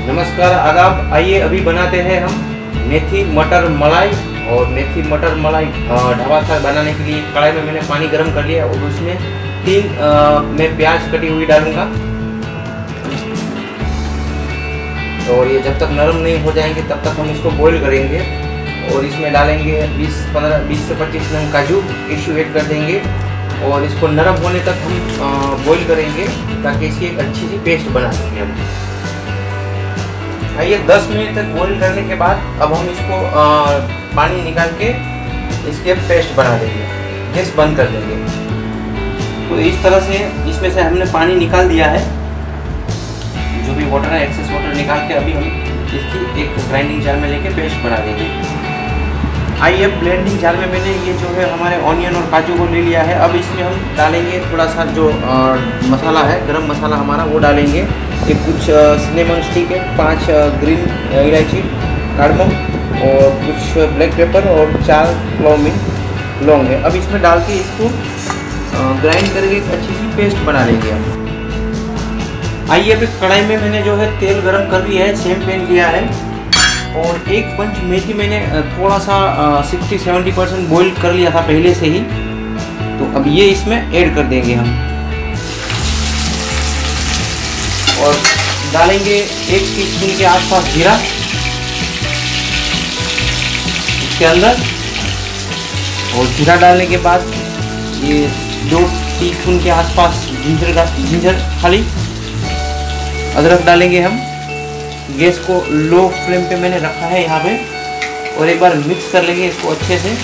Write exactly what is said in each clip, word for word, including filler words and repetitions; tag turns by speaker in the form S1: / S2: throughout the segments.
S1: नमस्कार आदाब। आइए अभी बनाते हैं हम मेथी मटर मलाई। और मेथी मटर मलाई ढाबा स्टाइल बनाने के लिए कढ़ाई में मैंने पानी गर्म कर लिया और उसमें तीन आ, मैं प्याज कटी हुई डालूंगा। और ये जब तक नरम नहीं हो जाएंगे तब तक हम इसको बॉईल करेंगे। और इसमें डालेंगे बीस पंद्रह बीस से पच्चीस नंग काजू इशू ऐड कर देंगे और इसको नरम होने तक हम बॉईल करेंगे ताकि इसकी एक अच्छी सी पेस्ट बना सकें हम। आइए दस मिनट तक बॉईल करने के बाद अब हम इसको आ, पानी निकाल के इसके पेस्ट बना देंगे। गैस बंद कर देंगे। तो इस तरह से इसमें से हमने पानी निकाल दिया है, जो भी वाटर है एक्सेस वाटर निकाल के अभी हम इसकी एक ग्राइंडिंग जार में लेके पेस्ट बना देंगे। आइए ब्लेंडिंग जार में मैंने ये जो है हमारे ऑनियन और काजू को ले लिया है। अब इसमें हम डालेंगे थोड़ा सा जो आ, मसाला है, गरम मसाला हमारा, वो डालेंगे। ये कुछ सिनेमन स्टिक है, पांच ग्रीन इलायची कार्डमम और कुछ ब्लैक पेपर और चार क्लोमिन लौंग है। अब इसमें डाल के इसको ग्राइंड करके एक अच्छी सी पेस्ट बना लेंगे हम। आइए अभी कढ़ाई में मैंने जो है तेल गरम कर लिया है, सेम पैन लिया है और एक पंच मेथी मैंने थोड़ा सा सिक्सटी सेवेंटी परसेंट बॉईल कर लिया था पहले से ही। तो अब ये इसमें ऐड कर देंगे हम और डालेंगे एक टीस्पून के आसपास जीरा इसके अंदर। और जीरा डालने के बाद ये दो टीस्पून के आसपास जिंजर का जिंजर खाली अदरक डालेंगे हम। गैस को लो फ्लेम पे मैंने रखा है यहाँ पे और एक बार मिक्स कर लेंगे इसको अच्छे से।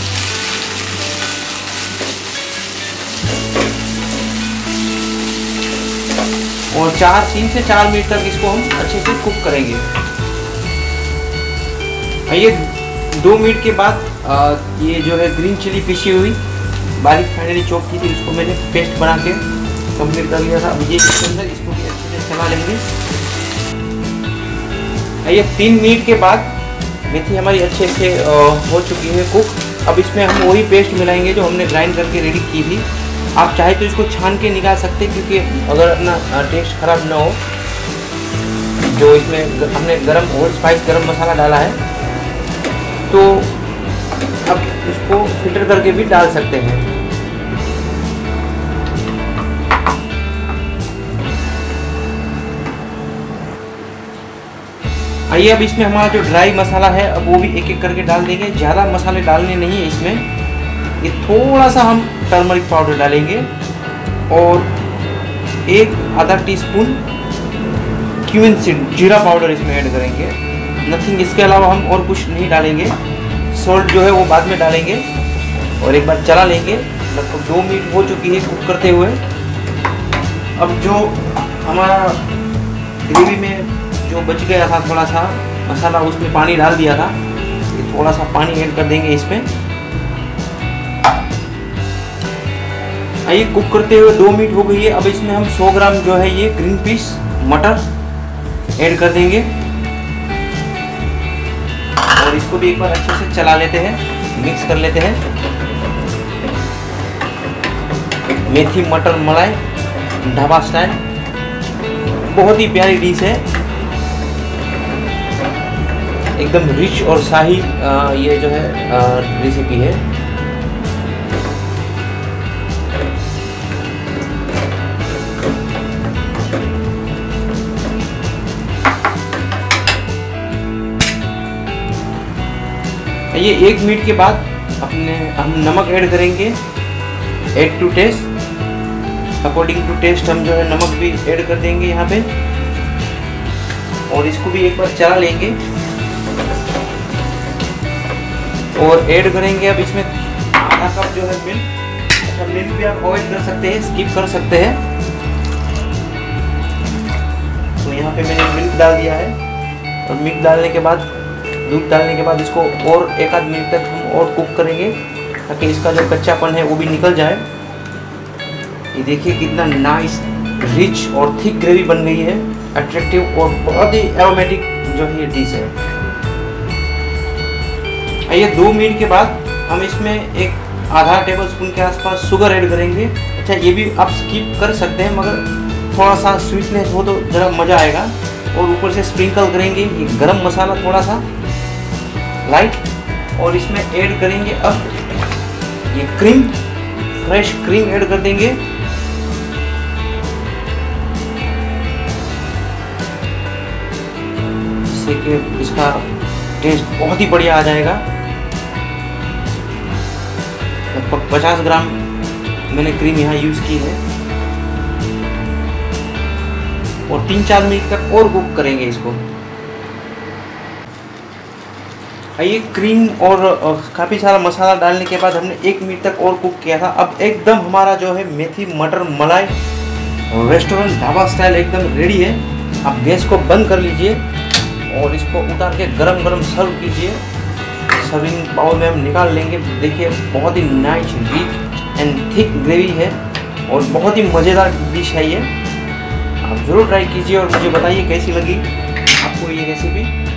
S1: और चार तीन से चार मिनट तक इसको हम अच्छे से कुक करेंगे। ये दो मिनट के बाद आ, ये जो है ग्रीन चिली पिसी हुई बारीक फाइनली चॉप की थी, इसको मैंने पेस्ट बना के कंप्लीट कर लिया था। अब ये इसके अंदर इसको भी अच्छे से चला लेंगे। ये तीन मिनट के बाद मेथी हमारी अच्छे से हो चुकी है कुक। अब इसमें हम वही पेस्ट मिलाएंगे जो हमने ग्राइंड करके रेडी की थी। आप चाहे तो इसको छान के निकाल सकते हैं, क्योंकि अगर अपना टेस्ट खराब ना हो, जो इसमें हमने गरम होल स्पाइस गरम मसाला डाला है, तो अब इसको फिल्टर करके भी डाल सकते हैं। आइए अब इसमें हमारा जो ड्राई मसाला है अब वो भी एक एक करके डाल देंगे। ज़्यादा मसाले डालने नहीं है इसमें। ये थोड़ा सा हम टर्मरिक पाउडर डालेंगे और एक आधा टीस्पून क्यूमिन सीड जीरा पाउडर इसमें ऐड करेंगे। नथिंग, इसके अलावा हम और कुछ नहीं डालेंगे। सॉल्ट जो है वो बाद में डालेंगे और एक बार चला लेंगे। लगभग दो मिनट हो चुकी है कुक करते हुए। अब जो हमारा ग्रेवी में जो बच गया था थोड़ा सा मसाला, उसमें पानी डाल दिया था, ये थोड़ा सा पानी ऐड कर देंगे इसमें। आइए कुक करते हुए दो मिनट हो गई है। अब इसमें हम सौ ग्राम जो है ये ग्रीन पीस मटर ऐड कर देंगे और इसको भी एक बार अच्छे से चला लेते हैं, मिक्स कर लेते हैं। मेथी मटर मलाई ढाबा स्टाइल बहुत ही प्यारी डिश है, एकदम रिच और शाही ये जो है रेसिपी है। ये एक मिनट के बाद अपने हम नमक ऐड करेंगे, add to taste, according to taste हम जो है नमक भी ऐड कर देंगे यहाँ पे और इसको भी एक बार चला लेंगे। और ऐड करेंगे अब इसमें आधा कप जो है मिल्क। अच्छा, मिल्क भी आप अवॉइड कर सकते हैं, स्किप कर सकते हैं। तो यहाँ पे मैंने मिल्क डाल दिया है और मिल्क डालने के बाद दूध डालने के बाद इसको और एक आध मिनट तक हम और कुक करेंगे ताकि इसका जो कच्चापन है वो भी निकल जाए। ये देखिए कितना नाइस रिच और थिक ग्रेवी बन गई है, अट्रैक्टिव और बहुत ही एरोमेटिक जो है ये डिश है। आइए दो मिनट के बाद हम इसमें एक आधा टेबल स्पून के आसपास शुगर ऐड करेंगे। अच्छा, ये भी आप स्किप कर सकते हैं, मगर थोड़ा सा स्वीटनेस हो तो ज़रा मज़ा आएगा। और ऊपर से स्प्रिंकल करेंगे ये गरम मसाला थोड़ा सा लाइट, और इसमें ऐड करेंगे अब ये क्रीम, फ्रेश क्रीम ऐड कर देंगे। जिससे कि इसका टेस्ट बहुत ही बढ़िया आ जाएगा। लगभग पचास ग्राम मैंने क्रीम यहाँ यूज़ की है और तीन चार मिनट तक और कुक करेंगे इसको। ये क्रीम और काफ़ी सारा मसाला डालने के बाद हमने एक मिनट तक और कुक किया था। अब एकदम हमारा जो है मेथी मटर मलाई रेस्टोरेंट ढाबा स्टाइल एकदम रेडी है। आप गैस को बंद कर लीजिए और इसको उतार के गरम गरम सर्व कीजिए। सर्विंग बाउल में हम निकाल लेंगे। देखिए बहुत ही nice rich and thick gravy है और बहुत ही मज़ेदार डिश है ये। आप ज़रूर ट्राई कीजिए और मुझे बताइए कैसी लगी आपको ये रेसिपी।